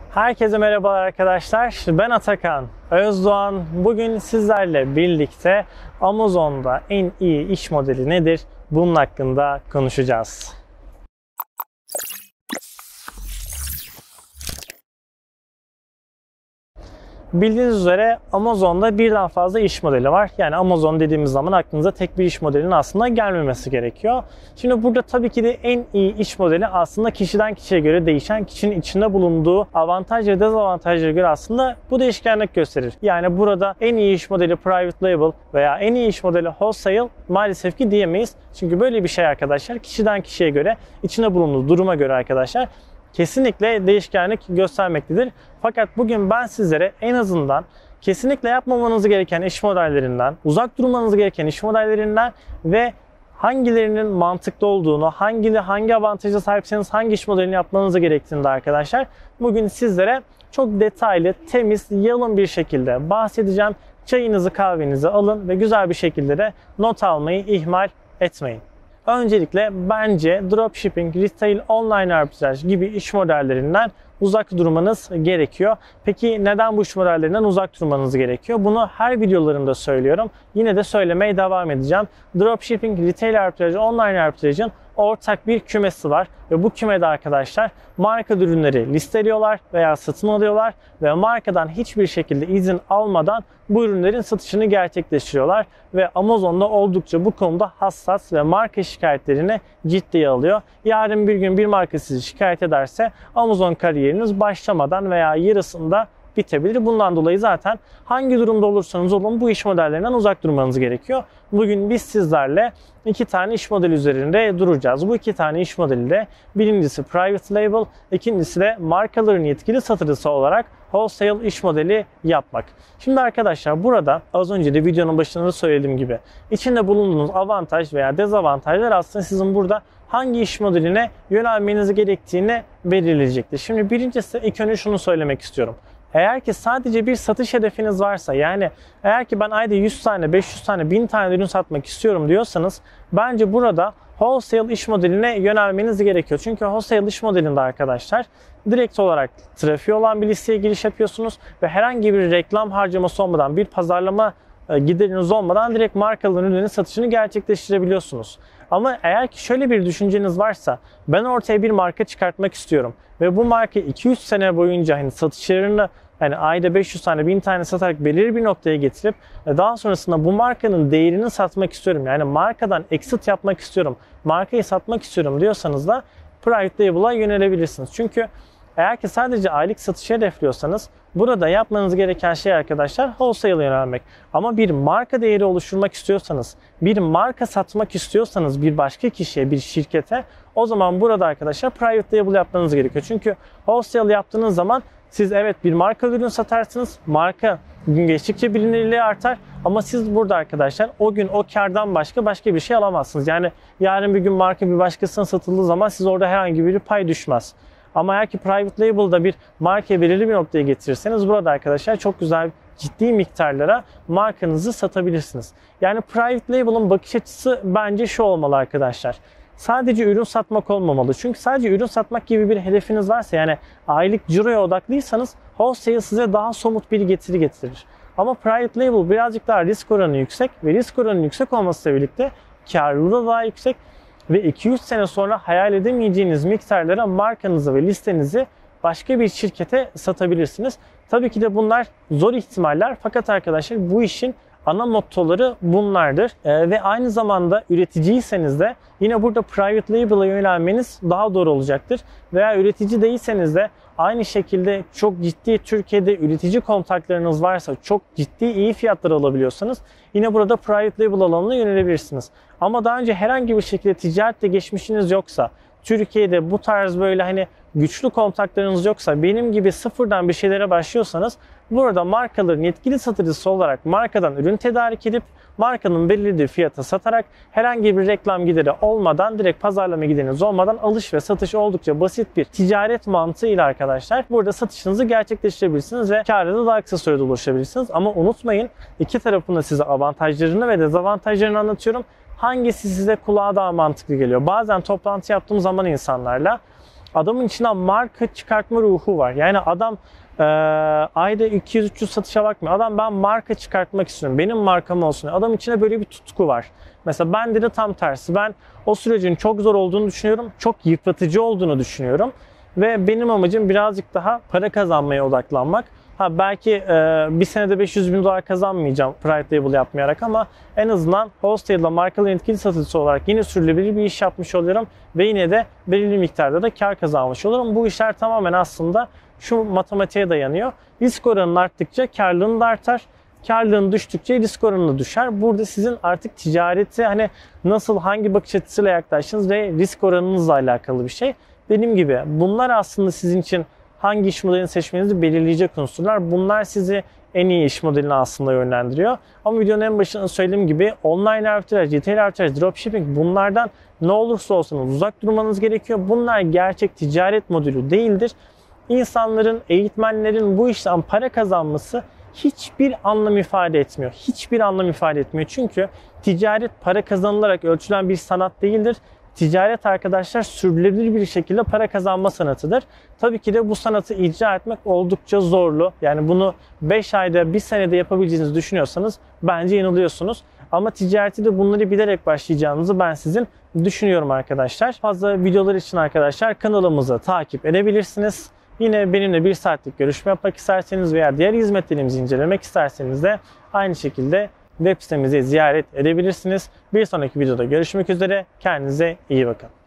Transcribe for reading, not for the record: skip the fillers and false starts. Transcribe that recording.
Herkese merhabalar arkadaşlar. Ben Atakan Özdoğan. Bugün sizlerle birlikte Amazon'da en iyi iş modeli nedir? Bunun hakkında konuşacağız. Bildiğiniz üzere Amazon'da birden fazla iş modeli var. Yani Amazon dediğimiz zaman aklınıza tek bir iş modelinin aslında gelmemesi gerekiyor. Şimdi burada tabii ki de en iyi iş modeli aslında kişiden kişiye göre değişen, kişinin içinde bulunduğu avantaj ve dezavantajlara göre aslında bu değişkenlik gösterir. Yani burada en iyi iş modeli private label veya en iyi iş modeli wholesale maalesef ki diyemeyiz. Çünkü böyle bir şey arkadaşlar kişiden kişiye göre, içinde bulunduğu duruma göre arkadaşlar kesinlikle değişkenlik göstermektedir. Fakat bugün ben sizlere en azından kesinlikle yapmamanız gereken iş modellerinden, uzak durmanız gereken iş modellerinden ve hangilerinin mantıklı olduğunu, hangi avantaja sahipseniz hangi iş modelini yapmanız gerektiğini de arkadaşlar bugün sizlere çok detaylı, temiz, yalın bir şekilde bahsedeceğim. Çayınızı, kahvenizi alın ve güzel bir şekilde de not almayı ihmal etmeyin. Öncelikle bence dropshipping, retail, online arbitraj gibi iş modellerinden uzak durmanız gerekiyor. Peki neden bu iş modellerinden uzak durmanız gerekiyor? Bunu her videolarımda söylüyorum. Yine de söylemeye devam edeceğim. Dropshipping, retail arbitraj, online arbitrajın ortak bir kümesi var ve bu kümede arkadaşlar marka ürünleri listeliyorlar veya satın alıyorlar ve markadan hiçbir şekilde izin almadan bu ürünlerin satışını gerçekleştiriyorlar ve Amazon'da oldukça bu konuda hassas ve marka şikayetlerini ciddiye alıyor. Yarın bir gün bir marka sizi şikayet ederse Amazon kariyeriniz başlamadan veya yarısında bitebilir. Bundan dolayı zaten hangi durumda olursanız olun bu iş modellerinden uzak durmanız gerekiyor. Bugün biz sizlerle iki tane iş modeli üzerinde duracağız. Bu iki tane iş modeli de birincisi private label, ikincisi de markaların yetkili satıcısı olarak wholesale iş modeli yapmak. Şimdi arkadaşlar burada az önce de videonun başında söylediğim gibi içinde bulunduğunuz avantaj veya dezavantajlar aslında sizin burada hangi iş modeline yönelmeniz gerektiğini belirleyecektir. Şimdi birincisi ilk önce şunu söylemek istiyorum. Eğer ki sadece bir satış hedefiniz varsa, yani eğer ki ben ayda 100 tane, 500 tane, 1000 tane ürün satmak istiyorum diyorsanız bence burada wholesale iş modeline yönelmeniz gerekiyor. Çünkü wholesale iş modelinde arkadaşlar direkt olarak trafiği olan bir listeye giriş yapıyorsunuz ve herhangi bir reklam harcaması olmadan, bir pazarlama gideriniz olmadan direkt markaların ürünün satışını gerçekleştirebiliyorsunuz. Ama eğer ki şöyle bir düşünceniz varsa, ben ortaya bir marka çıkartmak istiyorum ve bu marka 2-3 sene boyunca satışlarını ayda 500 tane 1000 tane satarak belirli bir noktaya getirip daha sonrasında bu markanın değerini satmak istiyorum. Yani markadan exit yapmak istiyorum, markayı satmak istiyorum diyorsanız da private label'a yönelebilirsiniz. Çünkü eğer ki sadece aylık satışı hedefliyorsanız burada yapmanız gereken şey arkadaşlar wholesale'a yönelmek. Ama bir marka değeri oluşturmak istiyorsanız, bir marka satmak istiyorsanız bir başka kişiye, bir şirkete, o zaman burada arkadaşlar private label yapmanız gerekiyor. Çünkü wholesale yaptığınız zaman siz evet bir marka ürün satarsınız, marka gün geçtikçe bilinirliği artar ama siz burada arkadaşlar o gün o kardan başka bir şey alamazsınız. Yani yarın bir gün marka bir başkasına satıldığı zaman siz orada herhangi bir pay düşmez. Ama eğer ki private label'da bir markayı belirli bir noktaya getirirseniz burada arkadaşlar çok güzel ciddi miktarlara markanızı satabilirsiniz. Yani private label'ın bakış açısı bence şu olmalı arkadaşlar. Sadece ürün satmak olmamalı. Çünkü sadece ürün satmak gibi bir hedefiniz varsa, yani aylık ciroya odaklıysanız wholesale size daha somut bir getiri getirir. Ama private label birazcık daha risk oranı yüksek ve risk oranı yüksek olmasıyla birlikte karlılığı daha yüksek ve 2-3 sene sonra hayal edemeyeceğiniz miktarlara markanızı ve listenizi başka bir şirkete satabilirsiniz. Tabii ki de bunlar zor ihtimaller fakat arkadaşlar bu işin ana mottoları bunlardır. Ve aynı zamanda üreticiyseniz de yine burada private label'a yönelmeniz daha doğru olacaktır. Veya üretici değilseniz de aynı şekilde çok ciddi Türkiye'de üretici kontaklarınız varsa, çok ciddi iyi fiyatlar alabiliyorsanız yine burada private label alanına yönelebilirsiniz. Ama daha önce herhangi bir şekilde ticarette geçmişiniz yoksa, Türkiye'de bu tarz böyle güçlü kontaklarınız yoksa, benim gibi sıfırdan bir şeylere başlıyorsanız burada markaların yetkili satıcısı olarak markadan ürün tedarik edip markanın belirlediği fiyata satarak herhangi bir reklam gideri olmadan, direkt pazarlama gideriniz olmadan alış ve satış oldukça basit bir ticaret mantığıyla arkadaşlar burada satışınızı gerçekleştirebilirsiniz ve kârı da daha kısa sürede ulaşabilirsiniz. Ama unutmayın, iki tarafın da size avantajlarını ve dezavantajlarını anlatıyorum. Hangisi size kulağa daha mantıklı geliyor? Bazen toplantı yaptığım zaman insanlarla adamın içinden marka çıkartma ruhu var. Yani adam ayda 200-300 satışa bakmıyor. Adam ben marka çıkartmak istiyorum. Benim markam olsun. Adam içine böyle bir tutku var. Mesela bende de tam tersi. Ben o sürecin çok zor olduğunu düşünüyorum. Çok yıpratıcı olduğunu düşünüyorum. Ve benim amacım birazcık daha para kazanmaya odaklanmak. Belki bir senede $500.000 kazanmayacağım private label yapmayarak ama en azından wholesale'da markaların etkili satıcısı olarak yine sürdürülebilir bir iş yapmış oluyorum ve yine de belirli miktarda da kar kazanmış olurum. Bu işler tamamen aslında şu matematiğe dayanıyor. Risk oranın arttıkça karlılığın da artar. Karlılığın düştükçe risk oranı düşer. Burada sizin artık ticareti nasıl, hangi bakış açısıyla yaklaştığınız ve risk oranınızla alakalı bir şey. Dediğim gibi bunlar aslında sizin için hangi iş modelini seçmenizi belirleyecek unsurlar. Bunlar sizi en iyi iş modeline aslında yönlendiriyor. Ama videonun en başında söylediğim gibi online arbitraj, retail arbitraj, dropshipping, bunlardan ne olursa olsun uzak durmanız gerekiyor. Bunlar gerçek ticaret modülü değildir. İnsanların, eğitmenlerin bu işten para kazanması hiçbir anlam ifade etmiyor. Hiçbir anlam ifade etmiyor. Çünkü ticaret para kazanılarak ölçülen bir sanat değildir. Ticaret arkadaşlar sürdürülebilir bir şekilde para kazanma sanatıdır. Tabii ki de bu sanatı icra etmek oldukça zorlu. Yani bunu 5 ayda, 1 senede yapabileceğinizi düşünüyorsanız bence yanılıyorsunuz. Ama ticareti de bunları bilerek başlayacağınızı ben sizin düşünüyorum arkadaşlar. Fazla videolar için arkadaşlar kanalımızı takip edebilirsiniz. Yine benimle 1 saatlik görüşme yapmak isterseniz veya diğer hizmetlerimizi incelemek isterseniz de aynı şekilde web sitemizi ziyaret edebilirsiniz. Bir sonraki videoda görüşmek üzere. Kendinize iyi bakın.